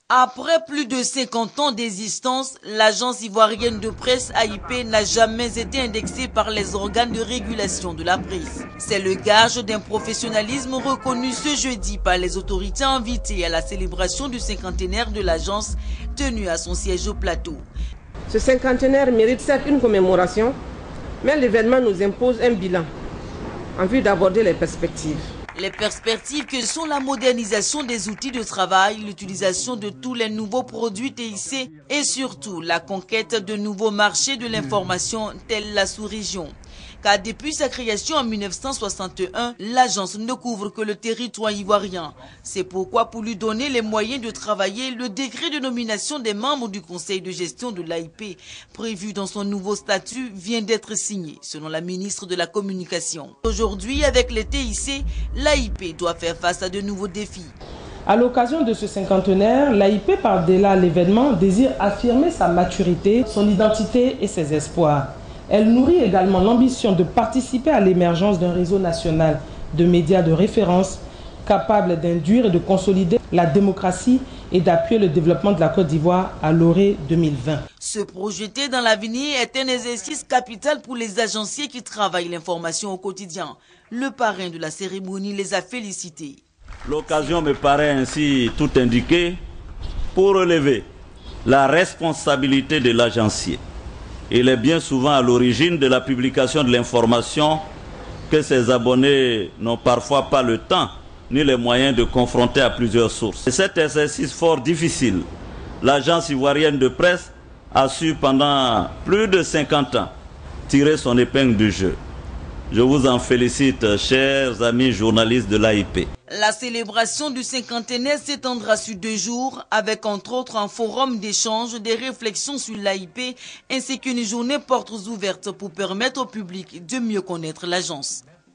Après plus de 50 ans d'existence, l'agence ivoirienne de presse AIP n'a jamais été indexée par les organes de régulation de la presse. C'est le gage d'un professionnalisme reconnu ce jeudi par les autorités invitées à la célébration du cinquantenaire de l'agence tenue à son siège au Plateau. Ce cinquantenaire mérite certes une commémoration, mais l'événement nous impose un bilan en vue d'aborder les perspectives. Les perspectives que sont la modernisation des outils de travail, l'utilisation de tous les nouveaux produits TIC et surtout la conquête de nouveaux marchés de l'information tels la sous-région. Car depuis sa création en 1961, l'agence ne couvre que le territoire ivoirien. C'est pourquoi pour lui donner les moyens de travailler, le décret de nomination des membres du conseil de gestion de l'AIP, prévu dans son nouveau statut, vient d'être signé, selon la ministre de la Communication. Aujourd'hui, avec les TIC, l'AIP doit faire face à de nouveaux défis. À l'occasion de ce cinquantenaire, l'AIP, par-delà l'événement, désire affirmer sa maturité, son identité et ses espoirs. Elle nourrit également l'ambition de participer à l'émergence d'un réseau national de médias de référence capable d'induire et de consolider la démocratie et d'appuyer le développement de la Côte d'Ivoire à l'orée 2020. Se projeter dans l'avenir est un exercice capital pour les agenciers qui travaillent l'information au quotidien. Le parrain de la cérémonie les a félicités. L'occasion me paraît ainsi tout indiquée pour relever la responsabilité de l'agencier. Il est bien souvent à l'origine de la publication de l'information que ses abonnés n'ont parfois pas le temps ni les moyens de confronter à plusieurs sources. Et cet exercice fort difficile, l'agence ivoirienne de presse a su pendant plus de 50 ans tirer son épingle du jeu. Je vous en félicite, chers amis journalistes de l'AIP. La célébration du cinquantenaire s'étendra sur 2 jours, avec entre autres un forum d'échange, des réflexions sur l'AIP, ainsi qu'une journée portes ouvertes pour permettre au public de mieux connaître l'agence.